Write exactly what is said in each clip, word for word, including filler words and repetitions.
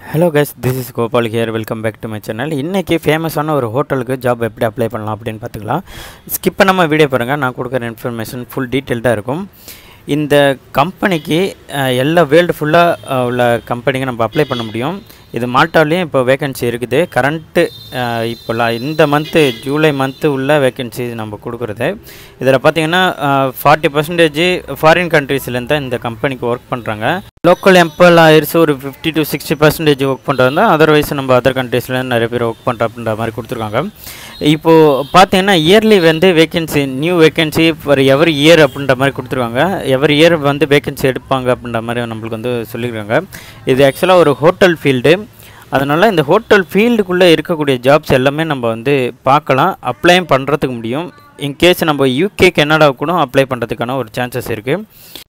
Hello guys, this is Gopal here. Welcome back to my channel. இன்னைக்கு ஃபேமஸான ஒரு ஹோட்டலுக்கு ஜாப் எப்படி அப்ளை பண்ணலாம் அப்படினு பார்த்துக்கலாம். ஸ்கிப் பண்ணாம வீடியோ பாருங்க. நான் கொடுக்கிற இன்ஃபர்மேஷன் ஃபுல் டீடைல்டா இருக்கும். இந்த கம்பெனிக்கு எல்லா வேர்ல்ட் ஃபுல்லா உள்ள கம்பெனிக்கு நம்ம அப்ளை பண்ண முடியும். இது மால்டாலயும் இப்போ வேகன்சி இருக்குது. கரண்ட் இப்போ இந்த மந்த் ஜூலை மந்த் உள்ள வேகன்சி நம்ம கொடுக்குறது. இதில் பார்த்தீங்கன்னா ஃபார்ட்டி பர்சன்டேஜ் ஃபாரின் கண்ட்ரீஸ்லேருந்து தான் இந்த கம்பெனிக்கு ஒர்க் பண்ணுறாங்க. லோக்கல் எம்ப்ளாயர்ஸ் ஒரு fifty to sixty percentage work பண்ணுறாங்க. அதர்வைஸ் நம்ம அதர் கண்ட்ரீஸ்லேருந்து நிறைய பேர் ஒர்க் பண்ணுற அப்படின்ற மாதிரி கொடுத்துருக்காங்க. இப்போது பார்த்தீங்கன்னா இயர்லி வந்து vacancy new vacancy for every year அப்படின்ற மாதிரி கொடுத்துருக்காங்க. எவரி இயர் வந்து வேகன்சி எடுப்பாங்க அப்படின்ற மாதிரி நம்மளுக்கு வந்து சொல்லியிருக்காங்க. இது ஆக்சுவலாக ஒரு ஹோட்டல் ஃபீல்டு. அதனால் இந்த ஹோட்டல் ஃபீல்டுக்குள்ளே இருக்கக்கூடிய ஜாப்ஸ் எல்லாமே நம்ம வந்து பார்க்கலாம், அப்ளையும் பண்ணுறதுக்கு முடியும். இன்கேஸ் நம்ம யூகே கனடாவுக்கு கூட அப்ளை பண்ணுறதுக்கான ஒரு சான்சஸ் இருக்குது.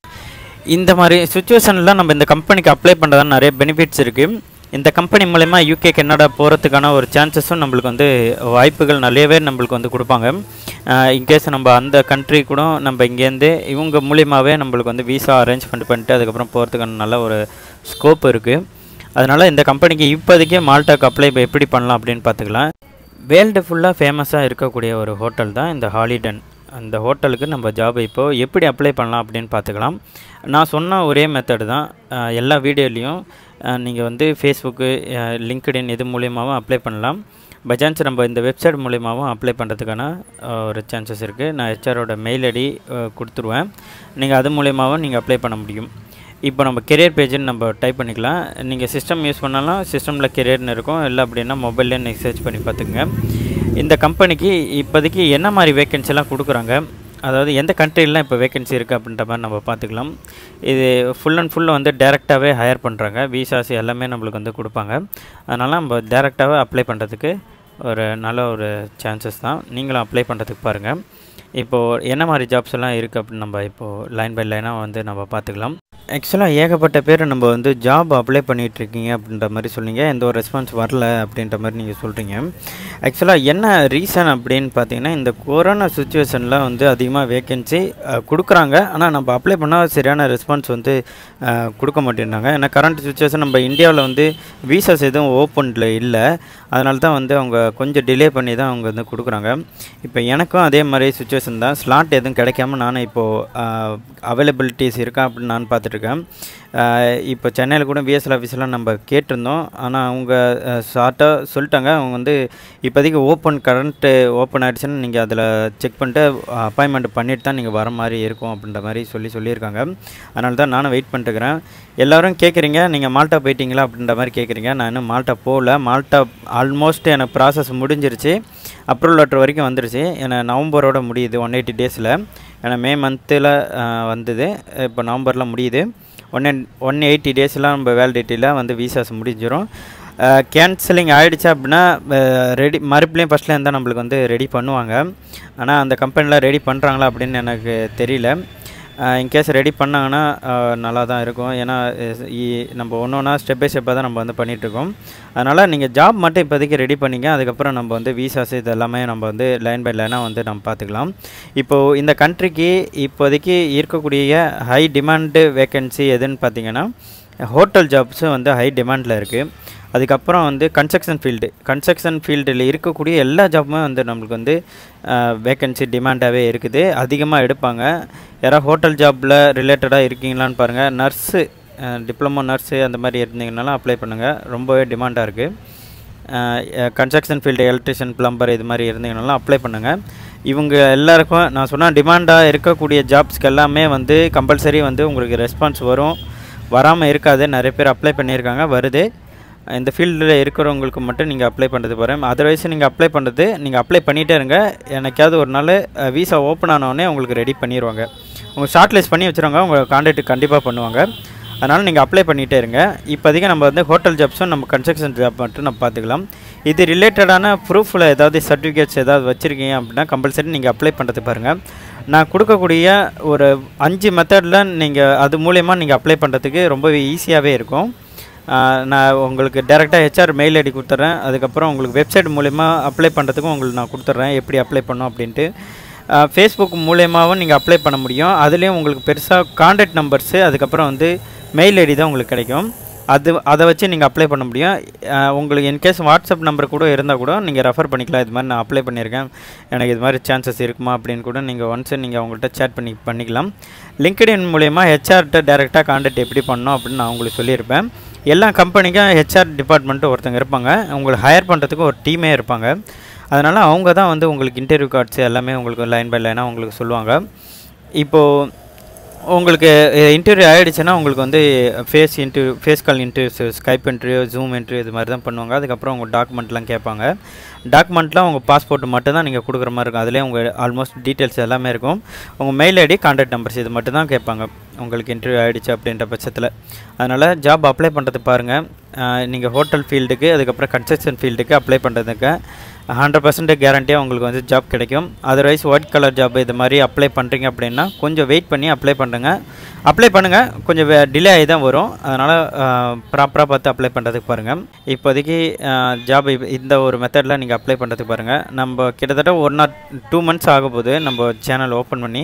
இந்த மாதிரி சுச்சுவேஷனில் நம்ம இந்த கம்பெனிக்கு அப்ளை பண்ணுறதான நிறைய பெனிஃபிட்ஸ் இருக்குது. இந்த கம்பெனி மூலமா யூகே கனடா போகிறதுக்கான ஒரு சான்சஸும் நம்மளுக்கு வந்து வாய்ப்புகள் நிறையவே நம்மளுக்கு வந்து கொடுப்பாங்க. இன்கேஸ் நம்ம அந்த கண்ட்ரி கூட நம்ம இங்கேருந்து இவங்க மூலியமாகவே நம்மளுக்கு வந்து வீசா அரேஞ்ச் பண்ணி பண்ணிட்டு அதுக்கப்புறம் போகிறதுக்கான நல்ல ஒரு ஸ்கோப் இருக்குது. அதனால் இந்த கம்பெனிக்கு இப்போதைக்கு மால்டாக்கு அப்ளை எப்படி பண்ணலாம் அப்படின்னு பார்த்துக்கலாம். வேர்ல்டு ஃபுல்லாக ஃபேமஸாக இருக்கக்கூடிய ஒரு ஹோட்டல் தான் இந்த ஹாலிடன். அந்த ஹோட்டலுக்கு நம்ம ஜாப் இப்போது எப்படி அப்ளை பண்ணலாம் அப்படின்னு பார்த்துக்கலாம். நான் சொன்ன ஒரே மெத்தடு தான் எல்லா வீடியோலையும். நீங்கள் வந்து ஃபேஸ்புக்கு, லிங்க்டின் இது மூலியமாகவும் அப்ளை பண்ணலாம். பை சான்ஸ் நம்ம இந்த வெப்சைட் மூலியமாகவும் அப்ளை பண்ணுறதுக்கான ஒரு சான்சஸ் இருக்குது. நான் ஹெச்ஆரோட மெயில் ஐடி கொடுத்துருவேன். நீங்கள் அது மூலியமாகவும் நீங்கள் அப்ளை பண்ண முடியும். இப்போ நம்ம கெரியர் பேஜுன்னு நம்ம டைப் பண்ணிக்கலாம். நீங்கள் சிஸ்டம் யூஸ் பண்ணாலும் சிஸ்டமில் கெரியர்னு இருக்கும், இல்லை அப்படின்னா மொபைல்லே நீங்கள் சர்ச் பண்ணி பார்த்துக்குங்க. இந்த கம்பெனிக்கு இப்போதைக்கு என்ன மாதிரி வேக்கன்சிலாம் கொடுக்குறாங்க, அதாவது எந்த கண்ட்ரிலாம் இப்போ வேக்கன்சி இருக்குது அப்படின்ற மாதிரி நம்ம பார்த்துக்கலாம். இது ஃபுல் அண்ட் ஃபுல் வந்து டேரெக்டாகவே ஹையர் பண்ணுறாங்க. விசாஸ் எல்லாமே நம்மளுக்கு வந்து கொடுப்பாங்க. அதனால் நம்ம டேரெக்டாகவே அப்ளை பண்ணுறதுக்கு ஒரு நல்ல ஒரு சான்சஸ் தான். நீங்களும் அப்ளை பண்ணுறதுக்கு பாருங்கள். இப்போது என்ன மாதிரி ஜாப்ஸ் எல்லாம் இருக்குது அப்படின்னு நம்ம இப்போது லைன் பை லைனாக வந்து நம்ம பார்த்துக்கலாம். ஆக்சுவலாக ஏகப்பட்ட பேர் நம்ம வந்து ஜாப் அப்ளை பண்ணிகிட்ருக்கீங்க அப்படின்ற மாதிரி சொன்னீங்க. எந்த ஒரு ரெஸ்பான்ஸ் வரல அப்படின்ற மாதிரி நீங்கள் சொல்கிறீங்க. ஆக்சுவலாக என்ன ரீசன் அப்படின்னு பார்த்தீங்கன்னா, இந்த கொரோனா சுச்சுவேஷனில் வந்து அதிகமாக வேக்கன்சி கொடுக்குறாங்க. ஆனால் நம்ம அப்ளை பண்ணால் சரியான ரெஸ்பான்ஸ் வந்து கொடுக்க மாட்டேங்கிறாங்க. ஏன்னா கரண்ட் சுச்சுவேஷன் நம்ம இந்தியாவில் வந்து வீசாஸ் எதுவும் ஓப்பனில் இல்லை. அதனால தான் வந்து அவங்க கொஞ்சம் டிலே பண்ணி தான் அவங்க வந்து கொடுக்குறாங்க. இப்போ எனக்கும் அதே மாதிரி சுச்சுவேஷன் தான். ஸ்லாட் எதுவும் கிடைக்காம நானும் இப்போது அவைலபிலிட்டிஸ் இருக்கா அப்படின்னு நான் பார்த்துட்ருக்கேன். இப்போ சென்னையில் கூட விஎஸ்எல் ஆஃபீஸ்லாம் நம்ம கேட்டிருந்தோம். ஆனால் அவங்க ஷார்ட்டாக சொல்லிட்டாங்க, அவங்க வந்து இப்போதைக்கு ஓப்பன் கரண்ட்டு ஓப்பன் ஆகிடுச்சுன்னு நீங்கள் அதில் செக் பண்ணிட்டு அப்பாயின்மெண்ட் பண்ணிட்டு தான் நீங்கள் வர மாதிரி இருக்கும் அப்படின்ற மாதிரி சொல்லி சொல்லியிருக்காங்க. அதனால தான் நானும் வெயிட் பண்ணிட்டுருக்கிறேன். எல்லோரும் கேட்குறீங்க, நீங்கள் மால்டா போயிட்டீங்களா அப்படின்ற மாதிரி கேட்குறீங்க. நான் இன்னும் மால்டா போகல. மால்டா ஆல்மோஸ்ட் எனக்கு ப்ராசஸ் முடிஞ்சிருச்சு. அப்ரூவல் லெட்டர் வரைக்கும் வந்துருச்சு. ஏன்னா நவம்பரோட முடியுது, ஒன் எயிட்டி டேஸில். ஏன்னா மே மந்தில் வந்தது, இப்போ நவம்பரில் முடியுது. ஒன் ஒன் எயிட்டி டேஸ்லாம் நம்ம வேலிடிட்டியில் வந்து விசாஸ் முடிஞ்சிடும். கேன்சலிங் ஆகிடுச்சு அப்படின்னா ரெடி மறுபடியும் ஃபஸ்ட்டில் இருந்தால் நம்மளுக்கு வந்து ரெடி பண்ணுவாங்க. ஆனால் அந்த கம்பெனியில் ரெடி பண்ணுறாங்களா அப்படின்னு எனக்கு தெரியல. இன்கேஸ் ரெடி பண்ணாங்கன்னா நல்லா தான் இருக்கும். ஏன்னா நம்ம ஒன்று ஒன்றா ஸ்டெப் பை ஸ்டெப்பாக தான் நம்ம வந்து பண்ணிகிட்ருக்கோம். அதனால் நீங்கள் ஜாப் மட்டும் இப்போதைக்கு ரெடி பண்ணிங்க. அதுக்கப்புறம் நம்ம வந்து விசாஸ் இது எல்லாமே நம்ம வந்து லைன் பை லைனாக வந்து நம்ம பார்த்துக்கலாம். இப்போது இந்த கண்ட்ரிக்கு இப்போதைக்கு இருக்கக்கூடிய ஹை டிமாண்டு வேக்கன்சி எதுன்னு பார்த்தீங்கன்னா, ஹோட்டல் ஜாப்ஸும் வந்து ஹை டிமாண்டில் இருக்குது. அதுக்கப்புறம் வந்து கன்ஸ்ட்ரக்ஷன் ஃபீல்டு கன்ஸ்ட்ரக்ஷன் ஃபீல்டில் இருக்கக்கூடிய எல்லா ஜாப்புமே வந்து நம்மளுக்கு வந்து வேக்கன்சி டிமாண்டாகவே இருக்குது. அதிகமாக எடுப்பாங்க. யாராவது ஹோட்டல் ஜாப்பில் ரிலேட்டடாக இருக்கீங்களான்னு பாருங்கள். நர்ஸு, டிப்ளமோ நர்ஸு அந்த மாதிரி இருந்தீங்கனாலும் அப்ளை பண்ணுங்கள். ரொம்பவே டிமாண்டாக இருக்குது. கன்ஸ்ட்ரக்ஷன் ஃபீல்டு எலக்ட்ரிஷியன், ப்ளம்பர் இது மாதிரி இருந்தீங்கனாலும் அப்ளை பண்ணுங்கள். இவங்க எல்லாருக்கும் நான் சொன்னால் டிமாண்டாக இருக்கக்கூடிய ஜாப்ஸ்க்கு எல்லாமே வந்து கம்பல்சரி வந்து உங்களுக்கு ரெஸ்பான்ஸ் வரும், வராமல் இருக்காது. நிறைய பேர் அப்ளை பண்ணியிருக்காங்க, வருது. இந்த ஃபீல்டில் இருக்கிறவங்களுக்கு மட்டும் நீங்கள் அப்ளை பண்ணுறது போகிறேன். அதர்வைஸ் நீங்கள் அப்ளை பண்ணுறது நீங்கள் அப்ளை பண்ணிகிட்டே இருங்க. எனக்காவது ஒரு நாள் வீசா ஓப்பன் ஆனவுடனே உங்களுக்கு ரெடி பண்ணிடுவாங்க. உங்கள் ஷார்ட் லிஸ்ட் பண்ணி வச்சுருவாங்க, உங்கள் கான்டாக்ட் கண்டிப்பாக பண்ணுவாங்க. அதனால் நீங்கள் அப்ளை பண்ணிகிட்டே இருங்க. இப்போதைக்கு நம்ம வந்து ஹோட்டல் ஜாப்ஸும் நம்ம கன்ஸ்ட்ரக்ஷன் ஜாப் மட்டும் நம்ம பார்த்துக்கலாம். இது ரிலேட்டடான ப்ரூஃபில் ஏதாவது சர்டிஃபிகேட்ஸ் ஏதாவது வச்சுருக்கீங்க அப்படின்னா கம்பல்சரி நீங்கள் அப்ளை பண்ணுறது பாருங்கள். நான் கொடுக்கக்கூடிய ஒரு அஞ்சு மெத்தடில் நீங்கள் அது மூலயமா நீங்கள் அப்ளை பண்ணுறதுக்கு ரொம்பவே ஈஸியாகவே இருக்கும். நான் உங்களுக்கு டேரெக்டாக ஹெச்ஆர் மெயில் ஐடி கொடுத்துட்றேன். அதுக்கப்புறம் உங்களுக்கு வெப்சைட் மூலயமா அப்ளை பண்ணுறதுக்கும் உங்களுக்கு நான் கொடுத்துட்றேன், எப்படி அப்ளை பண்ணோம் அப்படின்ட்டு. ஃபேஸ்புக் மூலயமாவும் நீங்கள் அப்ளை பண்ண முடியும். அதுலேயும் உங்களுக்கு பெருசாக கான்டாக்ட் நம்பர்ஸு அதுக்கப்புறம் வந்து மெயில் ஐடி தான் உங்களுக்கு கிடைக்கும். அது அதை வச்சு நீங்கள் அப்ளை பண்ண முடியும். உங்களுக்கு இன்கேஸ் வாட்ஸ்அப் நம்பர் கூட இருந்தால் கூட நீங்கள் ரெஃபர் பண்ணிக்கலாம். இது மாதிரி நான் அப்ளை பண்ணியிருக்கேன், எனக்கு இது மாதிரி சான்சஸ் இருக்குமா அப்படின்னு கூட நீங்கள் ஒன்ஸ் நீங்கள் அவங்கள்ட்ட சேட் பண்ணி பண்ணிக்கலாம். லிங்க்டின் மூலயமா ஹெச்ஆர்கிட்ட டேரெக்டாக கான்டாக்ட் எப்படி பண்ணணும் அப்படின்னு நான் உங்களுக்கு சொல்லியிருப்பேன். எல்லா கம்பெனிக்கும் ஹெச்ஆர் டிபார்ட்மெண்ட்டு ஒருத்தங்க இருப்பாங்க, உங்களுக்கு ஹையர் பண்ணுறதுக்கு ஒரு டீமே இருப்பாங்க. அதனால் அவங்க தான் வந்து உங்களுக்கு இன்டர்வியூ கார்ட்ஸ் எல்லாமே உங்களுக்கு லைன் பை லைனாக உங்களுக்கு சொல்லுவாங்க. இப்போது உங்களுக்கு இன்டர்வியூ ஆகிடுச்சுன்னா உங்களுக்கு வந்து face interview face call interview, Skype interview, Zoom interview இது மாதிரி தான் பண்ணுவாங்க. அதுக்கப்புறம் உங்கள் டாக்குமெண்ட்லாம் கேட்பாங்க. டாக்குமெண்ட்லாம் உங்கள் பாஸ்போர்ட் மட்டும் தான் நீங்கள் கொடுக்குற மாதிரி இருக்கும். அதிலே உங்கள் ஆல்மோஸ்ட் டீட்டெயில்ஸ் எல்லாமே இருக்கும். உங்கள் மெயில் ஐடி, கான்டாக்ட் நம்பர்ஸ் இது மட்டும் தான் கேட்பாங்க உங்களுக்கு இன்டர்வியூ ஆகிடுச்சு அப்படின்ற பட்சத்தில். அதனால் ஜாப் அப்ளை பண்ணுறது பாருங்கள். நீங்கள் ஹோட்டல் ஃபீல்டுக்கு, அதுக்கப்புறம் கன்ஸ்ட்ரக்ஷன் ஃபீல்டுக்கு அப்ளை பண்ணுறதுக்கு ஹண்ட்ரட் பர்சன்ட் கேரண்டியாக உங்களுக்கு வந்து ஜாப் கிடைக்கும். அதர்வைஸ் ஒயிட் கலர் ஜாப் இது மாதிரி அப்ளை பண்ணுறீங்க அப்படின்னா கொஞ்சம் வெயிட் பண்ணி அப்ளை பண்ணுங்க. அப்ளை பண்ணுங்கள், கொஞ்சம் டிலே ஆகி தான் வரும். அதனால் ப்ராப்பராக பார்த்து அப்ளை பண்ணுறதுக்கு பாருங்கள். இப்போதைக்கு ஜாப் இந்த ஒரு மெத்தடில் நீங்கள் அப்ளை பண்ணுறதுக்கு பாருங்கள். நம்ம கிட்டத்தட்ட ஒன் நாட் டூ மந்த்ஸ் ஆக போகுது நம்ம சேனல் ஓப்பன் பண்ணி.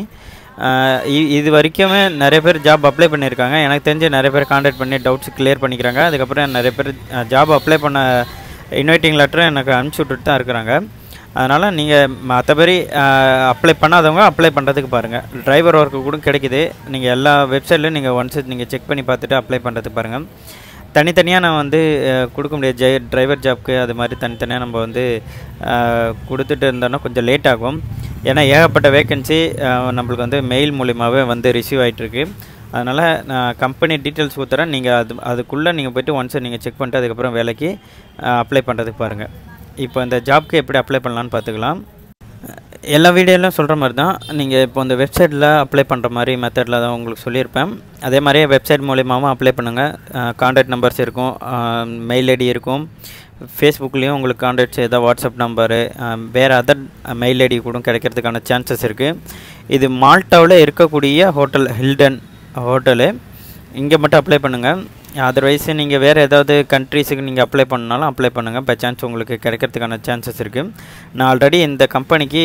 இது வரைக்குமே நிறைய பேர் ஜாப் அப்ளை பண்ணியிருக்காங்க. எனக்கு தெரிஞ்சு நிறைய பேர் கான்டாக்ட் பண்ணி டவுட்ஸ் கிளியர் பண்ணிக்கிறாங்க. அதுக்கப்புறம் நிறைய பேர் ஜாப் அப்ளை பண்ண இன்வைட்டிங் லெட்டரும் எனக்கு அனுப்பிச்சி விட்டுட்டு தான் இருக்கிறாங்க. அதனால் நீங்கள் மற்றபடி அப்ளை பண்ணாதவங்க அப்ளை பண்ணுறதுக்கு பாருங்கள். டிரைவர் ஒர்க்கு கூட கிடைக்குது. நீங்கள் எல்லா வெப்சைட்லையும் நீங்கள் ஒன்ஸ் நீங்கள் செக் பண்ணி பார்த்துட்டு அப்ளை பண்ணுறதுக்கு பாருங்கள். தனித்தனியாக நான் வந்து கொடுக்க முடியாது. ஜெய் டிரைவர் ஜாப்க்கு அது மாதிரி தனித்தனியாக நம்ம வந்து கொடுத்துட்டு இருந்தோன்னா கொஞ்சம் லேட் ஆகும். ஏன்னா ஏகப்பட்ட வேக்கன்சி நம்மளுக்கு வந்து மெயில் மூலிமாவே வந்து ரிசீவ் ஆகிட்டுருக்கு. அதனால் நான் கம்பெனி டீட்டெயில்ஸ் கொடுத்துறேன். நீங்கள் அது அதுக்குள்ளே நீங்கள் போய்ட்டு ஒன்ஸ் நீங்கள் செக் பண்ணிட்டு அதுக்கப்புறம் வேலைக்கு அப்ளை பண்ணுறதுக்கு பாருங்கள். இப்போ இந்த ஜாப்க்கு எப்படி அப்ளை பண்ணலான்னு பார்த்துக்கலாம். எல்லா வீடியோலையும் சொல்கிற மாதிரி தான் நீங்கள் இப்போ இந்த வெப்சைட்டில் அப்ளை பண்ணுற மாதிரி மெத்தடில் தான் உங்களுக்கு சொல்லியிருப்பேன். அதே மாதிரியே வெப்சைட் மூலியமாகவும் அப்ளை பண்ணுங்கள். கான்டாக்ட் நம்பர்ஸ் இருக்கும், மெயில் ஐடி இருக்கும். ஃபேஸ்புக்லேயும் உங்களுக்கு கான்டாக்ட்ஸ் ஏதாவது வாட்ஸ்அப் நம்பரு, வேறு அதர் மெயில் ஐடி கூட கிடைக்கிறதுக்கான சான்சஸ் இருக்குது. இது மால்ட்டாவில் இருக்கக்கூடிய ஹோட்டல் ஹில்டன் ஹோட்டலு, இங்கே மட்டும் அப்ளை பண்ணுங்கள். அதர்வைஸ் நீங்கள் வேறு ஏதாவது கண்ட்ரீஸுக்கு நீங்கள் அப்ளை பண்ணாலும் அப்ளை பண்ணுங்கள். பை சான்ஸ் உங்களுக்கு கிடைக்கிறதுக்கான சான்சஸ் இருக்குது. நான் ஆல்ரெடி இந்த கம்பெனிக்கு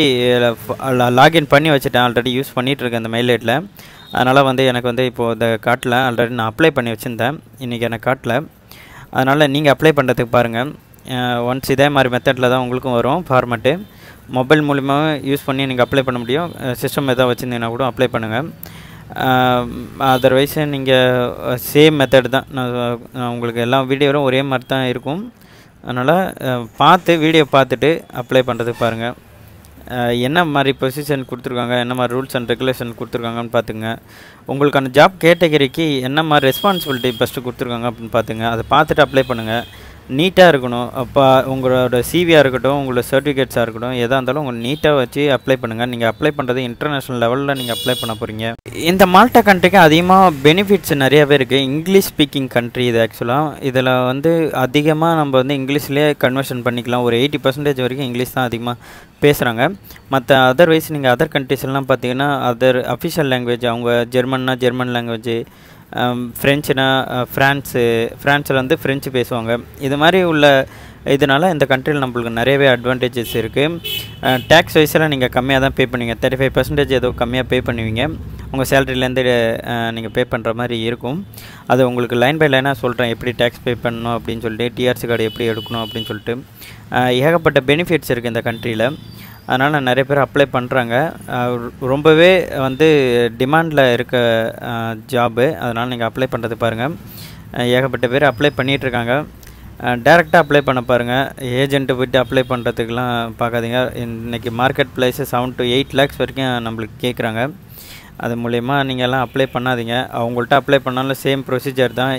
லாகின் பண்ணி வச்சுட்டேன், ஆல்ரெடி யூஸ் பண்ணிகிட்ருக்கேன் இந்த மெயில் ஐடியில். அதனால் வந்து எனக்கு வந்து இப்போது இந்த காட்டில் ஆல்ரெடி நான் அப்ளை பண்ணி வச்சுருந்தேன், இன்றைக்கி எனக்கு காட்டில். அதனால் நீங்கள் அப்ளை பண்ணுறதுக்கு பாருங்கள். ஒன்ஸ் இதே மாதிரி மெத்தடில் தான் உங்களுக்கும் வரும் ஃபார்மெட்டு. மொபைல் மூலிமாவும் யூஸ் பண்ணி நீங்கள் அப்ளை பண்ண முடியும். சிஸ்டம் எதாவது வச்சுருந்தீங்கன்னா கூட அப்ளை பண்ணுங்கள். அதர்வைஸ் நீங்கள் சேம் மெத்தட் தான். நான் உங்களுக்கு எல்லா வீடியோவும் ஒரே மாதிரி தான் இருக்கும். அதனால் பார்த்து வீடியோ பார்த்துட்டு அப்ளை பண்ணுறதுக்கு பாருங்கள். என்ன மாதிரி பொசிஷன் கொடுத்துருக்காங்க, என்ன மாதிரி ரூல்ஸ் அண்ட் ரெகுலேஷன் கொடுத்துருக்காங்கன்னு பார்த்துங்க. உங்களுக்கான ஜாப் கேட்டகரிக்கு என்ன மாதிரி ரெஸ்பான்சிபிலிட்டி ஃபஸ்ட்டு கொடுத்துருக்காங்க அப்படின்னு பார்த்துங்க. அதை பார்த்துட்டு அப்ளை பண்ணுங்கள். நீட்டாக இருக்கணும். அப்போ உங்களோட சிவியாக இருக்கட்டும், உங்களோட சர்டிஃபிகேட்ஸாக இருக்கட்டும், எதாக இருந்தாலும் உங்கள் நீட்டாக வச்சு அப்ளை பண்ணுங்கள். நீங்கள் அப்ளை பண்ணுறது இன்டர்நேஷ்னல் லெவலில் நீங்கள் அப்ளை பண்ண போகிறீங்க. இந்த மால்டா கண்ட்ரிக்கு அதிகமாக பெனிஃபிட்ஸ் நிறையாவே இருக்குது. இங்கிலீஷ் ஸ்பீக்கிங் கண்ட்ரி இது ஆக்சுவலாக. இதில் வந்து அதிகமாக நம்ம வந்து இங்கிலீஷ்லேயே கன்வர்ஷன் பண்ணிக்கலாம். ஒரு எயிட்டி பர்சன்டேஜ் வரைக்கும் இங்கிலீஷ் தான் அதிகமாக பேசுகிறாங்க. மற்ற அதர்வைஸ் நீங்கள் அதர் கண்ட்ரிஸ்லாம் பார்த்தீங்கன்னா அதர் அஃபிஷியல் லாங்குவேஜ் அவங்க ஜெர்மன்னா ஜெர்மன் லாங்குவேஜ், ஃப்ரெஞ்சுனா ஃப்ரான்ஸு ஃப்ரான்ஸில் வந்து ஃப்ரெஞ்சு பேசுவாங்க. இது மாதிரி உள்ள இதனால் இந்த கண்ட்ரியில் நம்மளுக்கு நிறையவே அட்வான்டேஜஸ் இருக்குது. டேக்ஸ் வைஸெல்லாம் நீங்கள் கம்மியாக தான் பே பண்ணுவீங்க. தேர்ட்டி ஃபைவ் பர்சன்டேஜ் ஏதோ கம்மியாக பே பண்ணுவீங்க. உங்கள் சேலரிலேருந்து நீங்கள் பே பண்ணுற மாதிரி இருக்கும். அது உங்களுக்கு லைன் பை லைனாக சொல்கிறேன் எப்படி டேக்ஸ் பே பண்ணணும் அப்படின்னு சொல்லிட்டு, டிஆர்சி கார்டு எப்படி எடுக்கணும் அப்படின்னு சொல்லிட்டு ஏகப்பட்ட பெனிஃபிட்ஸ் இருக்குது இந்த கண்ட்ரியில். அதனால் நிறைய பேர் அப்ளை பண்ணுறாங்க. ரொம்பவே வந்து டிமாண்டில் இருக்க ஜாபு. அதனால் நீங்கள் அப்ளை பண்ணுறது பாருங்கள். ஏகப்பட்ட பேர் அப்ளை பண்ணிகிட்ருக்காங்க. டேரெக்டாக அப்ளை பண்ண பாருங்கள். ஏஜென்ட்டு போய்ட்டு அப்ளை பண்ணுறதுக்கெலாம் பார்க்காதீங்க. இன்றைக்கி market price seven to eight lakhs வரைக்கும் நம்மளுக்கு கேட்குறாங்க. அது மூலயமா நீங்கள் எல்லாம் அப்ளை பண்ணாதீங்க. அவங்கள்ட்ட அப்ளை பண்ணாலும் சேம் ப்ரொசீஜர் தான்.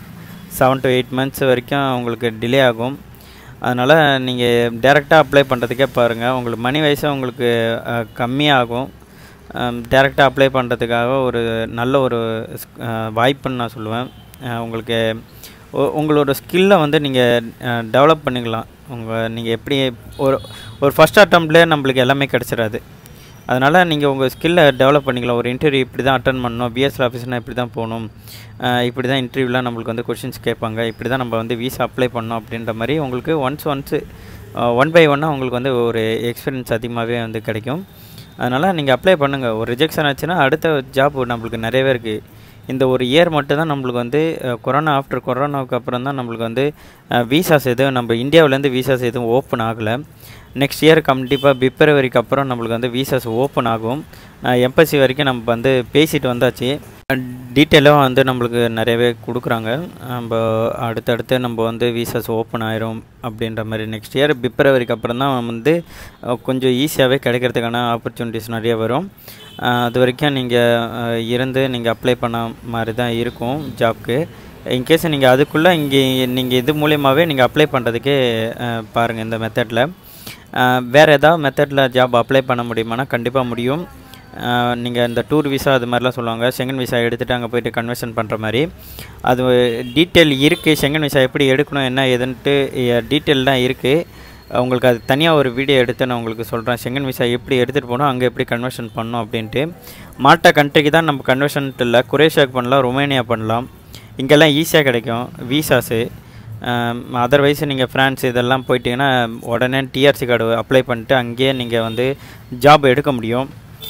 செவன் டு எயிட் மந்த்ஸ் வரைக்கும் உங்களுக்கு டிலே ஆகும். அதனால் நீங்கள் டேரெக்டாக அப்ளை பண்ணுறதுக்கே பாருங்கள். உங்களுக்கு மணி வைஸாக உங்களுக்கு கம்மியாகும். டேரெக்டாக அப்ளை பண்ணுறதுக்காக ஒரு நல்ல ஒரு வாய்ப்புன்னு நான் சொல்லுவேன். உங்களுக்கு உங்களோட ஸ்கில்லை வந்து நீங்கள் டெவலப் பண்ணிக்கலாம். உங்கள் நீங்கள் எப்படி ஒரு ஒரு ஃபஸ்ட் அட்டம்ப்ட்லேயே நம்மளுக்கு எல்லாமே கிடச்சிடாது. அதனால் நீங்கள் உங்கள் ஸ்கில்லை டெவலப் பண்ணிக்கலாம். ஒரு இன்டர்வியூ இப்படி தான் அட்டன் பண்ணணும், பிஎஸ்எல் ஆஃபீஸ்னால் இப்படி தான் போகணும், இப்படி தான் இன்டர்வியூலாம் நம்மளுக்கு வந்து கொஷின்ஸ் கேட்பாங்க, இப்படி தான் நம்ம வந்து வீசா அப்ளை பண்ணணும் அப்படின்ற மாதிரி உங்களுக்கு ஒன்ஸ் ஒன்ஸு ஒன் பை ஒன்னாக உங்களுக்கு வந்து ஒரு எக்ஸ்பீரியன்ஸ் அதிகமாகவே வந்து கிடைக்கும். அதனால் நீங்கள் அப்ளை பண்ணுங்கள். ஒரு ரிஜெக்ஷன் ஆச்சுன்னா அடுத்த ஜாப் நம்மளுக்கு நிறையவே இருக்குது. இந்த ஒரு இயர் மட்டும் தான் நம்மளுக்கு வந்து கொரோனா ஆஃப்டர் கொரோனாவுக்கு அப்புறம் தான் நம்மளுக்கு வந்து வீசாஸ் எதுவும் நம்ம இந்தியாவிலேருந்து வீசாஸ் எதுவும் ஓப்பன் ஆகலை. நெக்ஸ்ட் இயர் கண்டிப்பாக பிப்ரவரிக்கு அப்புறம் நம்மளுக்கு வந்து வீசாஸ் ஓப்பன் ஆகும். எம்பசி வரைக்கும் நம்ம வந்து பேசிட்டு வந்தாச்சு. டீட்டெயிலாக வந்து நம்மளுக்கு நிறையவே கொடுக்குறாங்க. நம்ம அடுத்தடுத்து நம்ம வந்து வீசாஸ் ஓப்பன் ஆயிரும் அப்படின்ற மாதிரி நெக்ஸ்ட் இயர் பிப்ரவரிக்கு அப்புறம் தான் வந்து கொஞ்சம் ஈஸியாகவே கிடைக்கிறதுக்கான ஆப்பர்ச்சுனிட்டிஸ் நிறைய வரும். அது வரைக்கும் நீங்கள் இருந்து நீங்கள் அப்ளை பண்ண மாதிரி தான் இருக்கும் ஜாப்க்கு. இன்கேஸ் நீங்கள் அதுக்குள்ளே இங்கே நீங்கள் இது மூலியமாகவே நீங்கள் அப்ளை பண்ணுறதுக்கே பாருங்கள். இந்த மெத்தடில் வேறு ஏதாவது மெத்தடில் ஜாப் அப்ளை பண்ண முடியுமானா கண்டிப்பாக முடியும். நீங்கள் இந்த டூர் விசா அது மாதிரிலாம் சொல்லுவாங்க. செகண்ட் விசா எடுத்துகிட்டு அங்கே போய்ட்டு கன்வர்ஷன் பண்ணுற மாதிரி அது டீட்டெயில் இருக்குது. செகண்ட் விசா எப்படி எடுக்கணும் என்ன ஏதுன்ட்டு டீட்டெயில் தான் இருக்குது. உங்களுக்கு அது தனியாக ஒரு வீடியோ எடுத்து நான் உங்களுக்கு சொல்கிறேன். செகண்ட் விசா எப்படி எடுத்துகிட்டு போகணும், அங்கே எப்படி கன்வர்ஷன் பண்ணணும் அப்படின்ட்டு. மால்டா கண்ட்ரிக்கு தான் நம்ம கன்வர்ஷன்ட்டு இல்லை, குரேஷியாவுக்கு பண்ணலாம், ரொமேனியா பண்ணலாம். இங்கெல்லாம் ஈஸியாக கிடைக்கும் வீசாஸு. அதர்வைஸ் நீங்கள் ஃப்ரான்ஸ் இதெல்லாம் போயிட்டீங்கன்னா உடனே டிஆர்சி கார்டு அப்ளை பண்ணிட்டு அங்கேயே நீங்கள் வந்து ஜாப் எடுக்க முடியும்.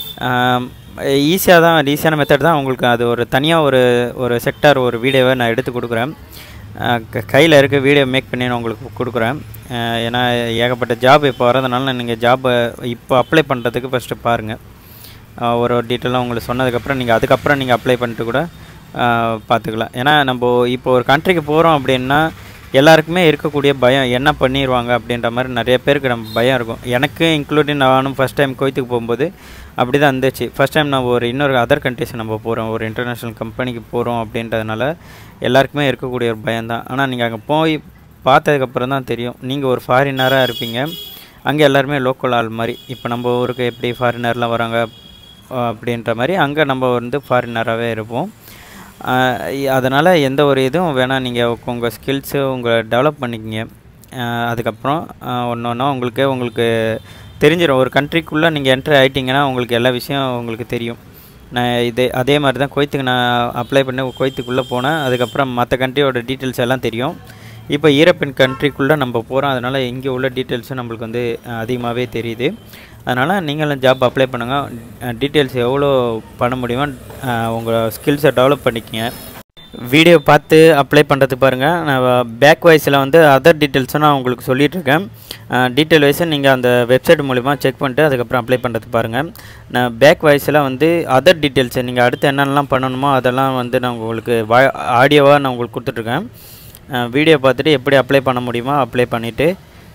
ஈஸியாக தான், ஈஸியான மெத்தட் தான். உங்களுக்கு அது ஒரு தனியாக ஒரு ஒரு செக்டார் ஒரு வீடியோவை நான் எடுத்து கொடுக்குறேன். கையில் இருக்க வீடியோ மேக் பண்ணி நான் உங்களுக்கு கொடுக்குறேன். ஏன்னா ஏகப்பட்ட ஜாப் இப்போ வரதுனால நீங்கள் ஜாப்பை இப்போ அப்ளை பண்ணுறதுக்கு ஃபஸ்ட்டு பாருங்கள். ஒரு டீட்டெயிலாக உங்களுக்கு சொன்னதுக்கப்புறம் நீங்கள் அதுக்கப்புறம் நீங்கள் அப்ளை பண்ணிட்டு கூட பார்த்துக்கலாம். ஏன்னா நம்ம இப்போ ஒரு கண்ட்ரிக்கு போகிறோம் அப்படின்னா எல்லாருக்குமே இருக்கக்கூடிய பயம் என்ன பண்ணிடுவாங்க அப்படின்ற மாதிரி நிறைய பேருக்கு நம்ம பயம் இருக்கும். எனக்கு இன்க்ளூடிங் நானும் ஃபஸ்ட் டைம் குவைத்துக்கு போகும்போது அப்படி தான் இருந்துச்சு. ஃபஸ்ட் டைம் நம்ம ஒரு இன்னொரு அதர் கண்ட்ரிஸ் நம்ம போகிறோம், ஒரு இன்டர்நேஷ்னல் கம்பெனிக்கு போகிறோம் அப்படின்றதுனால எல்லாருக்குமே இருக்கக்கூடிய ஒரு பயம்தான். ஆனால் நீங்கள் அங்கே போய் பார்த்ததுக்கப்புறம் தான் தெரியும். நீங்கள் ஒரு ஃபாரினராக இருப்பீங்க, அங்கே எல்லாருமே லோக்கல் ஆள் மாதிரி. இப்போ நம்ம ஊருக்கு எப்படி ஃபாரினர்லாம் வராங்க அப்படின்ற மாதிரி அங்கே நம்ம வந்து ஃபாரினராகவே இருப்போம். அதனால் எந்த ஒரு இதுவும் வேணால் நீங்கள் உங்கள் ஸ்கில்ஸு உங்களை டெவலப் பண்ணிக்கிங்க. அதுக்கப்புறம் ஒன்று ஒன்றா உங்களுக்கு உங்களுக்கு தெரிஞ்சிடும். ஒரு கண்ட்ரிக்குள்ளே நீங்கள் என்ட்ரி ஆகிட்டிங்கன்னா உங்களுக்கு எல்லா விஷயம் உங்களுக்கு தெரியும். நான் இதே அதே மாதிரி தான் குவைத்துக்கு நான் அப்ளை பண்ணி குவைத்துக்குள்ளே போனேன். அதுக்கப்புறம் மற்ற கண்ட்ரியோட டீட்டெயில்ஸ் எல்லாம் தெரியும். இப்போ யூரோப்பியன் கண்ட்ரிக்குள்ளே நம்ம போகிறோம், அதனால் இங்கே உள்ள டீட்டெயில்ஸும் நம்மளுக்கு வந்து அதிகமாகவே தெரியுது. அதனால் நீங்களும் ஜாப் அப்ளை பண்ணுங்கள். டீட்டெயில்ஸ் எவ்வளோ பண்ண முடியுமோ உங்கள் ஸ்கில்ஸை டெவலப் பண்ணிக்கங்க. வீடியோ பார்த்து அப்ளை பண்ணுறது பாருங்கள். நான் பேக் வாய்ஸில் வந்து அதர் டீட்டெயில்ஸும் நான் உங்களுக்கு சொல்லிகிட்ருக்கேன். டீட்டெயில் வைஸை நீங்கள் அந்த வெப்சைட் மூலிமா செக் பண்ணிட்டு அதுக்கப்புறம் அப்ளை பண்ணுறது பாருங்கள். நான் பேக் வாய்ஸில் வந்து அதர் டீட்டெயில்ஸை நீங்கள் அடுத்து என்னென்னலாம் பண்ணணுமோ அதெல்லாம் வந்து நான் உங்களுக்கு வா ஆடியோவாக நான் உங்களுக்கு கொடுத்துட்ருக்கேன். வீடியோ பார்த்துட்டு எப்படி அப்ளை பண்ண முடியுமோ அப்ளை பண்ணிவிட்டு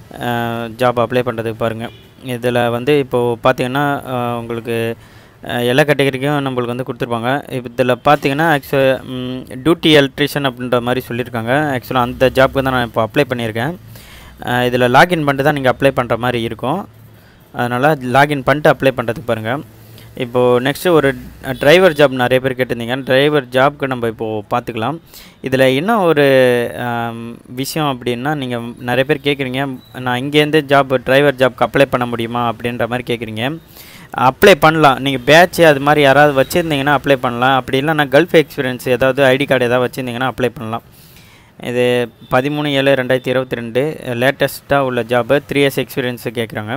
ஜாப் அப்ளை பண்ணுறதுக்கு பாருங்கள். இதில் வந்து இப்போது பார்த்திங்கன்னா உங்களுக்கு எல்லா கேட்டகரிக்கும் நம்மளுக்கு வந்து கொடுத்துருப்பாங்க. இப்போ இதில் பார்த்தீங்கன்னா ஆக்சுவலாக டியூட்டி எலக்ட்ரிஷியன் அப்படின்ற மாதிரி சொல்லியிருக்காங்க. ஆக்சுவலாக அந்த ஜாப்புக்கு தான் நான் இப்போ அப்ளை பண்ணியிருக்கேன். இதில் லாகின் பண்ணிட்டு தான் நீங்கள் அப்ளை பண்ணுற மாதிரி இருக்கும். அதனால் லாகின் பண்ணிட்டு அப்ளை பண்ணுறதுக்கு பாருங்கள். இப்போது நெக்ஸ்ட்டு ஒரு டிரைவர் ஜாப் நிறைய பேர் கேட்டிருந்தீங்க. டிரைவர் ஜாப்க்கு நம்ம இப்போது பார்த்துக்கலாம். இதில் என்ன ஒரு விஷயம் அப்படின்னா, நீங்கள் நிறைய பேர் கேட்குறீங்க, நான் இங்கேருந்து ஜாப் டிரைவர் ஜாப்க்கு அப்ளை பண்ண முடியுமா அப்படின்ற மாதிரி கேட்குறீங்க. அப்ளை பண்ணலாம். நீங்கள் பேட்ச் அது மாதிரி யாராவது வச்சுருந்தீங்கன்னா அப்ளை பண்ணலாம். அப்படி இல்லைனா கல்ஃப் எக்ஸ்பீரியன்ஸ் ஏதாவது ஐடி கார்டு ஏதாவது வச்சுருந்தீங்கன்னா அப்ளை பண்ணலாம். இது பதிமூணு ஏழு ரெண்டாயிரத்தி இருபத்தி ரெண்டு லேட்டஸ்ட்டாக உள்ள ஜாபு. த்ரீ இயர்ஸ் எக்ஸ்பீரியன்ஸு கேட்குறாங்க.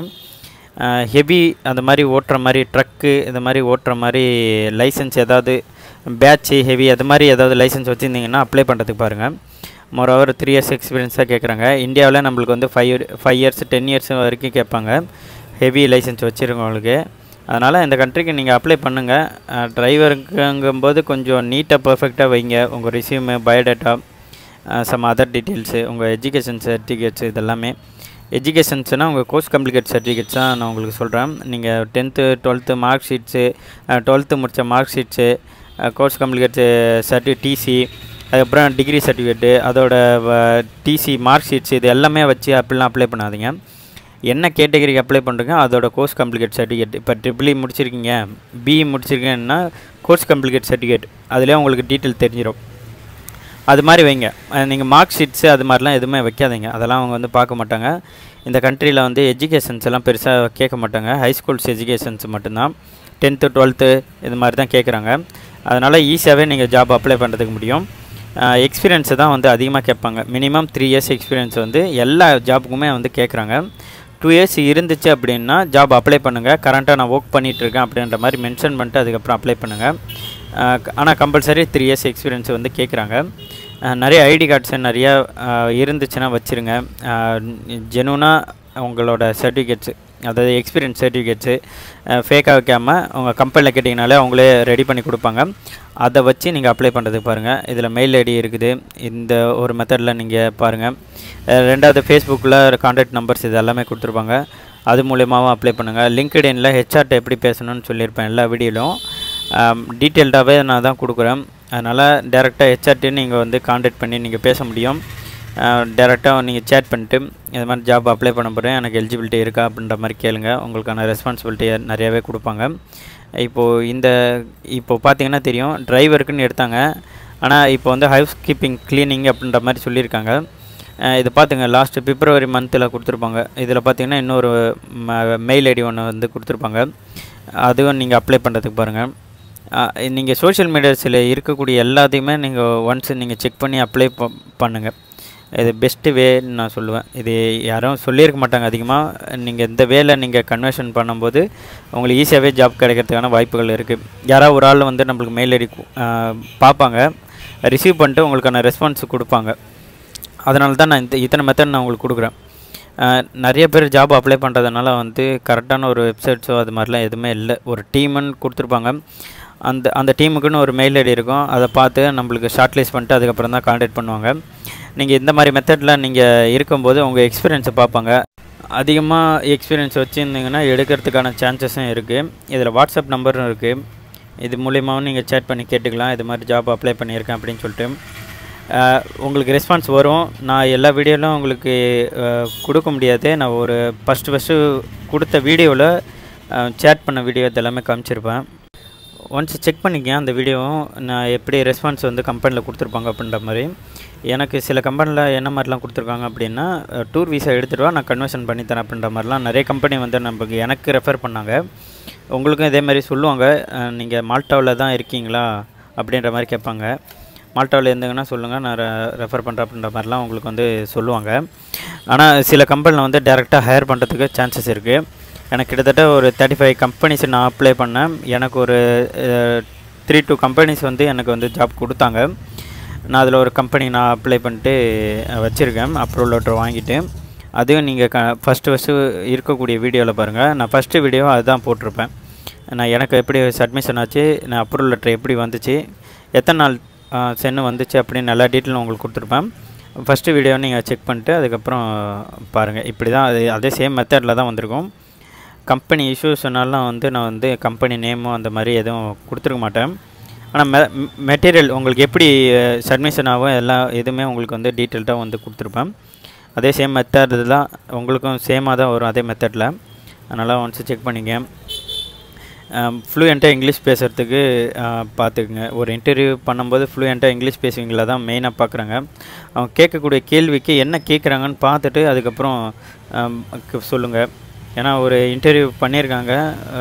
ஹெவி அந்த மாதிரி ஓட்டுற மாதிரி ட்ரக்கு இந்த மாதிரி ஓட்டுற மாதிரி லைசன்ஸ் ஏதாவது பேட்ச்சு ஹெவி அது மாதிரி ஏதாவது லைசன்ஸ் வச்சுருந்தீங்கன்னா அப்ளை பண்ணுறதுக்கு பாருங்கள். மொரோவர் த்ரீ இயர்ஸ் எக்ஸ்பீரியன்ஸாக கேட்குறாங்க. இந்தியாவில் நம்மளுக்கு வந்து five five years ten years வரைக்கும் கேட்பாங்க ஹெவி லைசன்ஸ் வச்சுருக்கவங்களுக்கு. அதனால் இந்த கண்ட்ரிக்கு நீங்கள் அப்ளை பண்ணுங்கள். டிரைவருக்குங்கும்போது கொஞ்சம் நீட்டாக பர்ஃபெக்டாக வைங்க உங்கள் resume, biodata, some other details, உங்கள் எஜுகேஷன் சர்டிஃபிகேட்ஸு இதெல்லாமே. எஜுகேஷன்ஸ்னால் உங்கள் கோர்ஸ் கம்ப்ளீட் சர்டிஃபிகேட்ஸ் தான் நான் உங்களுக்கு சொல்கிறேன். நீங்கள் tenth twelfth mark sheets, twelfth முடித்த மார்க் ஷீட்ஸு, கோர்ஸ் கம்ப்ளீட் சர்டி டிசி, அதுக்கப்புறம் டிகிரி சர்டிஃபிகேட்டு, அதோட டிசி மார்க் ஷீட்ஸ் இது எல்லாமே வச்சு அப்படிலாம் அப்ளை பண்ணாதீங்க. என்ன கேட்டகரிக்கு அப்ளை பண்ணுறீங்க அதோட கோர்ஸ் கம்ப்ளீட் சர்டிஃபிகேட். இப்போ ட்ரிபிள் இ முடிச்சிருக்கீங்க, பிஇ முடிச்சிருக்கீங்கன்னா கோர்ஸ் கம்ப்ளீட் சர்டிஃபிகேட் அதிலே உங்களுக்கு டீட்டெயில் தெரிஞ்சிடும். அது மாதிரி வைங்க. நீங்கள் மார்க் ஷீட்ஸு அது மாதிரிலாம் எதுவுமே வைக்காதீங்க. அதெல்லாம் அவங்க வந்து பார்க்க மாட்டாங்க. இந்த கண்ட்ரியில் வந்து எஜுகேஷன்ஸ் எல்லாம் பெருசாக கேட்க மாட்டாங்க. ஹைஸ்கூல்ஸ் எஜுகேஷன்ஸ் மட்டும்தான், டென்த்து டுவெல்த்து இது மாதிரி தான் கேட்குறாங்க. அதனால் ஈஸியாகவே நீங்கள் ஜாப் அப்ளை பண்ணுறதுக்கு முடியும். எக்ஸ்பீரியன்ஸு தான் வந்து அதிகமாக கேட்பாங்க. மினிமம் த்ரீ இயர்ஸ் எக்ஸ்பீரியன்ஸ் வந்து எல்லா ஜாப்புக்குமே வந்து கேட்குறாங்க. டூ இயர்ஸ் இருந்துச்சு அப்படின்னா ஜாப் அப்ளை பண்ணுங்கள். கரண்ட்டாக நான் ஒர்க் பண்ணிகிட்ருக்கேன் அப்படின்ற மாதிரி மென்ஷன் பண்ணிட்டு அதுக்கப்புறம் அப்ளை பண்ணுங்கள். ஆனால் கம்பல்சரி த்ரீ இயர்ஸ் எக்ஸ்பீரியன்ஸ் வந்து கேட்குறாங்க. நிறைய ஐடி கார்ட்ஸு நிறையா இருந்துச்சுன்னா வச்சுருங்க. ஜெனுவனாக உங்களோட சர்டிஃபிகேட்ஸு, அதாவது எக்ஸ்பீரியன்ஸ் சர்டிஃபிகேட்ஸு ஃபேக்காக வைக்காமல் உங்கள் கம்பெனியில் கேட்டிங்கனாலே அவங்களே ரெடி பண்ணி கொடுப்பாங்க. அதை வச்சு நீங்கள் அப்ளை பண்ணுறதுக்கு பாருங்கள். இதில் மெயில் ஐடி இருக்குது. இந்த ஒரு மெத்தடில் நீங்கள் பாருங்கள். ரெண்டாவது ஃபேஸ்புக்கில் கான்டாக்ட் நம்பர்ஸ் இது எல்லாமே கொடுத்துருப்பாங்க. அது மூலியமாகவும் அப்ளை பண்ணுங்கள். லிங்க்டின்ல ஹெச்ஆர்ட்ட எப்படி பேசணும்னு சொல்லியிருப்பேன் எல்லா வீடியோவிலும். டீட்டெயில்டாகவே நான் தான் கொடுக்குறேன். அதனால் டேரெக்டாக ஹெச்ஆர்ட்டு நீங்கள் வந்து கான்டாக்ட் பண்ணி நீங்கள் பேச முடியும். டேரெக்டாக நீங்கள் சேட் பண்ணிட்டு இது மாதிரி ஜாப் அப்ளை பண்ண போகிறேன், எனக்கு எலிஜிபிலிட்டி இருக்கா அப்படின்ற மாதிரி கேளுங்க. உங்களுக்கான ரெஸ்பான்சிபிலிட்டி நிறையாவே கொடுப்பாங்க. இப்போது இந்த இப்போது பார்த்தீங்கன்னா தெரியும், டிரைவருக்குன்னு எடுத்தாங்க. ஆனால் இப்போ வந்து ஹவுஸ் கீப்பிங் க்ளீனிங் அப்படின்ற மாதிரி சொல்லியிருக்காங்க. இது பார்த்துங்க, லாஸ்ட்டு பிப்ரவரி மந்தில் கொடுத்துருப்பாங்க. இதில் பார்த்தீங்கன்னா இன்னொரு மெயில் ஐடி ஒன்று வந்து கொடுத்துருப்பாங்க. அதுவும் நீங்கள் அப்ளை பண்ணுறதுக்கு பாருங்கள். நீங்கள் சோஷியல் மீடியாஸில் இருக்கக்கூடிய எல்லாத்தையுமே நீங்கள் ஒன்ஸ் நீங்கள் செக் பண்ணி அப்ளை ப பண்ணுங்கள். இது பெஸ்ட்டு வேன்னு நான் சொல்லுவேன். இது யாரும் சொல்லியிருக்க மாட்டாங்க அதிகமாக. நீங்கள் இந்த வேலை நீங்கள் கன்வர்ஷன் பண்ணும்போது உங்களுக்கு ஈஸியாகவே ஜாப் கிடைக்கிறதுக்கான வாய்ப்புகள் இருக்குது. யாராவது ஒரு ஆள் வந்து நம்மளுக்கு மெயில் ஐடி பார்ப்பாங்க, ரிசீவ் பண்ணிட்டு உங்களுக்கான ரெஸ்பான்ஸ் கொடுப்பாங்க. அதனால தான் நான் இந்த இத்தனை மெத்தட் நான் உங்களுக்கு கொடுக்குறேன். நிறைய பேர் ஜாப் அப்ளை பண்ணுறதுனால வந்து கரெக்டான ஒரு வெப்சைட்ஸோ அது மாதிரிலாம் எதுவுமே இல்லை. ஒரு டீமுன்னு கொடுத்துருப்பாங்க. அந்த அந்த டீமுக்குன்னு ஒரு மெயில் ஐடி இருக்கும். அதை பார்த்து நம்மளுக்கு ஷார்ட் லிஸ்ட் பண்ணிட்டு அதுக்கப்புறம் தான் கான்டாக்ட் பண்ணுவாங்க. நீங்கள் இந்த மாதிரி மெத்தடில் நீங்கள் இருக்கும்போது உங்கள் எக்ஸ்பீரியன்ஸை பார்ப்பாங்க. அதிகமாக எக்ஸ்பீரியன்ஸ் வச்சுருந்தீங்கன்னா எடுக்கிறதுக்கான சான்சஸும் இருக்குது. இதில் வாட்ஸ்அப் நம்பரும் இருக்குது. இது மூலியமாகவும் நீங்கள் சேட் பண்ணி கேட்டுக்கலாம், இது மாதிரி ஜாப் அப்ளை பண்ணியிருக்கேன் அப்படின்னு சொல்லிட்டு. உங்களுக்கு ரெஸ்பான்ஸ் வரும். நான் எல்லா வீடியோவிலும் உங்களுக்கு கொடுக்க முடியாது. நான் ஒரு ஃபஸ்ட்டு ஃபஸ்ட்டு கொடுத்த வீடியோவில் சேட் பண்ண வீடியோ இதெல்லாமே காமிச்சிருப்பேன். ஒன்ஸ் செக் பண்ணிக்கேன் அந்த வீடியோவும், நான் எப்படி ரெஸ்பான்ஸ் வந்து கம்பெனியில் கொடுத்துருப்பாங்க அப்படின்ற மாதிரி. எனக்கு சில கம்பெனியில் என்ன மாதிரிலாம் கொடுத்துருக்காங்க அப்படின்னா, டூர் வீசா எடுத்துகிட்டு வா நான் கன்வர்ஷன் பண்ணித்தரேன் அப்படின்ற மாதிரிலாம் நிறைய கம்பெனி வந்து நமக்கு எனக்கு ரெஃபர் பண்ணாங்க. உங்களுக்கும் இதே மாதிரி சொல்லுவாங்க. நீங்கள் மால்டாவில் தான் இருக்கீங்களா அப்படின்ற மாதிரி கேட்பாங்க. மால்டாவில் இருந்தீங்கன்னா சொல்லுங்கள், நான் ரெஃபர் பண்ணுறேன் அப்படின்ற மாதிரிலாம் உங்களுக்கு வந்து சொல்லுவாங்க. ஆனால் சில கம்பெனியில் வந்து டேரெக்டாக ஹையர் பண்ணுறதுக்கு சான்சஸ் இருக்குது. எனக்கு கிட்டத்தட்ட ஒரு தேர்ட்டி ஃபைவ் கம்பெனிஸ் நான் அப்ளை பண்ணேன். எனக்கு ஒரு த்ரீ டூ கம்பெனிஸ் வந்து எனக்கு வந்து ஜாப் கொடுத்தாங்க. நான் அதில் ஒரு கம்பெனி நான் அப்ளை பண்ணிட்டு வச்சுருக்கேன், அப்ரூவல் லெட்டர் வாங்கிட்டு. அதையும் நீங்கள் க ஃபஸ்ட்டு ஃபஸ்ட்டு இருக்கக்கூடிய வீடியோவில் பாருங்கள். நான் ஃபஸ்ட்டு வீடியோ அதுதான் போட்டிருப்பேன். நான் எனக்கு எப்படி சப்மிஷன் ஆச்சு, நான் அப்ரூவல் லெட்டர் எப்படி வந்துச்சு, எத்தனை நாள் சென்னு வந்துச்சு அப்படின்னு எல்லா டீட்டெயிலும் உங்களுக்கு கொடுத்துருப்பேன். ஃபஸ்ட்டு வீடியோ நீங்கள் செக் பண்ணிட்டு அதுக்கப்புறம் பாருங்கள். இப்படி தான் அது அதே சேம் மெத்தடில் தான் வந்திருக்கும். கம்பெனி இஷ்யூஸ்னாலாம் வந்து நான் வந்து கம்பெனி நேமும் அந்த மாதிரி எதுவும் கொடுத்துருக்க மாட்டேன். ஆனால் மெ மெட்டீரியல் உங்களுக்கு எப்படி சப்மிஷன் ஆகும் எல்லா எதுவுமே உங்களுக்கு வந்து டீட்டெயில்டாக வந்து கொடுத்துருப்பேன். அதே சேம் மெத்தட் தான் உங்களுக்கும் சேமாக தான் வரும் அதே மெத்தடில். அதனால் ஒன்ஸ் செக் பண்ணிங்க. ஃப்ளூயண்ட்டாக இங்கிலீஷ் பேசுகிறதுக்கு பார்த்துக்குங்க. ஒரு இன்டர்வியூ பண்ணும்போது ஃப்ளூயண்ட்டாக இங்கிலீஷ் பேசுவீங்களா தான் மெயினாக பார்க்குறாங்க. அவங்க கேட்கக்கூடிய கேள்விக்கு என்ன கேட்குறாங்கன்னு பார்த்துட்டு அதுக்கப்புறம் சொல்லுங்கள். ஏன்னா ஒரு இன்டர்வியூ பண்ணியிருக்காங்க,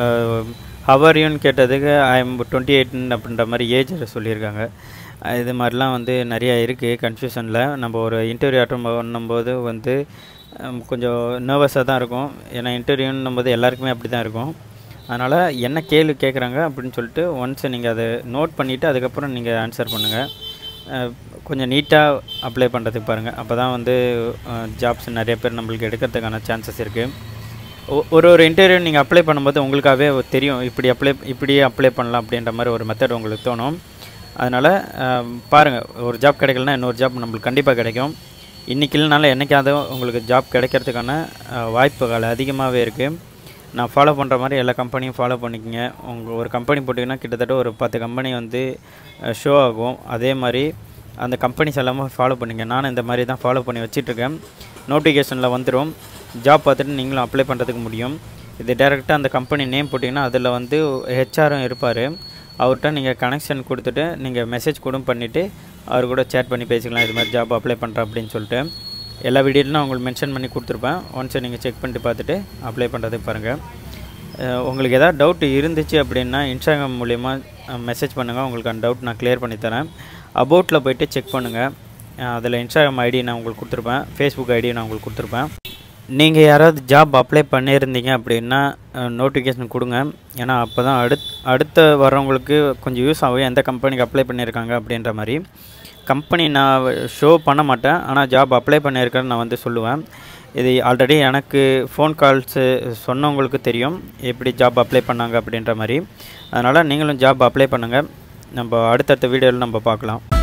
ஹவர்யூன்னு கேட்டதுக்கு ஐ எம் டுவெண்ட்டி எயிட்னு அப்படின்ற மாதிரி ஏஜ் சொல்லியிருக்காங்க. இது மாதிரிலாம் வந்து நிறையா இருக்குது கன்ஃபியூஷனில். நம்ம ஒரு இன்டர்வியூ அட்டன் பண்ணும்போது வந்து கொஞ்சம் நர்வஸாக தான் இருக்கும். ஏன்னா இன்டர்வியூன்னும் போது எல்லாருக்குமே அப்படி தான் இருக்கும். அதனால் என்ன கேள்வி கேட்குறாங்க அப்படின்னு சொல்லிட்டு ஒன்ஸ் நீங்கள் அதை நோட் பண்ணிவிட்டு அதுக்கப்புறம் நீங்கள் ஆன்சர் பண்ணுங்கள். கொஞ்சம் நீட்டாக அப்ளை பண்ணுறதுக்கு பாருங்கள். அப்போ தான் வந்து ஜாப்ஸ் நிறைய பேர் நம்மளுக்கு எடுக்கிறதுக்கான சான்சஸ் இருக்குது. ஒரு ஒரு இன்டர்வியூ நீங்கள் அப்ளை பண்ணும்போது உங்களுக்காகவே தெரியும், இப்படி அப்ளை இப்படியே அப்ளை பண்ணலாம் அப்படின்ற மாதிரி ஒரு மெத்தட் உங்களுக்கு தோணும். அதனால் பாருங்கள், ஒரு ஜாப் கிடைக்கலனா இன்னொரு ஜாப் நம்மளுக்கு கண்டிப்பாக கிடைக்கும். இன்றைக்கி இல்லைனாலும் என்றைக்காவது உங்களுக்கு ஜாப் கிடைக்கிறதுக்கான வாய்ப்புகள் அதிகமாகவே இருக்குது. நான் ஃபாலோ பண்ணுற மாதிரி எல்லா கம்பெனியும் ஃபாலோ பண்ணிக்கோங்க. உங்கள் ஒரு கம்பெனி போட்டிங்கன்னா கிட்டத்தட்ட ஒரு பத்து கம்பெனி வந்து ஷோ ஆகும். அதே மாதிரி அந்த கம்பெனிஸ் எல்லாமே ஃபாலோ பண்ணிங்க. நானும் இந்த மாதிரி தான் ஃபாலோ பண்ணி வச்சிட்ருக்கேன். நோட்டிஃபிகேஷனில் வந்துடும். ஜாப் பார்த்துட்டு நீங்களும் அப்ளை பண்ணுறதுக்கு முடியும். இது டேரெக்டாக அந்த கம்பெனி நேம் போட்டிங்கன்னா அதில் வந்து ஹெச்ஆரும் இருப்பார். அவர்கிட்ட நீங்கள் கனெக்ஷன் கொடுத்துட்டு நீங்கள் மெசேஜ் கூட பண்ணிவிட்டு அவர் கூட சேட் பண்ணி பேசிக்கலாம். இது மாதிரி ஜாப் அப்ளை பண்ணுறேன் அப்படின்னு சொல்லிட்டு எல்லா வீடியோலையும் நான் உங்களுக்கு மென்ஷன் பண்ணி கொடுத்துருப்பேன். ஒன்ஸ் நீங்கள் செக் பண்ணிட்டு பார்த்துட்டு அப்ளை பண்ணுறதுக்கு பாருங்கள். உங்களுக்கு எதாவது டவுட் இருந்துச்சு அப்படின்னா இன்ஸ்டாகிராம் மூலிமா மெசேஜ் பண்ணுங்கள். உங்களுக்கு அந்த டவுட் நான் கிளியர் பண்ணித்தரேன். அபவுட்டில் போய்ட்டு செக் பண்ணுங்கள். அதில் இன்ஸ்டாகிராம் ஐடி நான் உங்களுக்கு கொடுத்துருப்பேன், ஃபேஸ்புக் ஐடி நான் உங்களுக்கு கொடுத்துருப்பேன். நீங்கள் யாராவது ஜாப் அப்ளை பண்ணியிருந்தீங்க அப்படின்னா நோட்டிஃபிகேஷன் கொடுங்க. ஏன்னா அப்போ தான் அடுத் அடுத்த வரவங்களுக்கு கொஞ்சம் யூஸ் ஆகும், எந்த கம்பெனிக்கு அப்ளை பண்ணியிருக்காங்க அப்படின்ற மாதிரி. கம்பெனி நான் ஷோ பண்ண மாட்டேன், ஆனால் ஜாப் அப்ளை பண்ணியிருக்கேன்னு நான் வந்து சொல்லுவேன். இது ஆல்ரெடி எனக்கு ஃபோன் கால்ஸு சொன்னவங்களுக்கு தெரியும் எப்படி ஜாப் அப்ளை பண்ணாங்க அப்படின்ற மாதிரி. அதனால் நீங்களும் ஜாப் அப்ளை பண்ணுங்கள். நம்ம அடுத்தடுத்த வீடியோவில் நம்ம பார்க்கலாம்.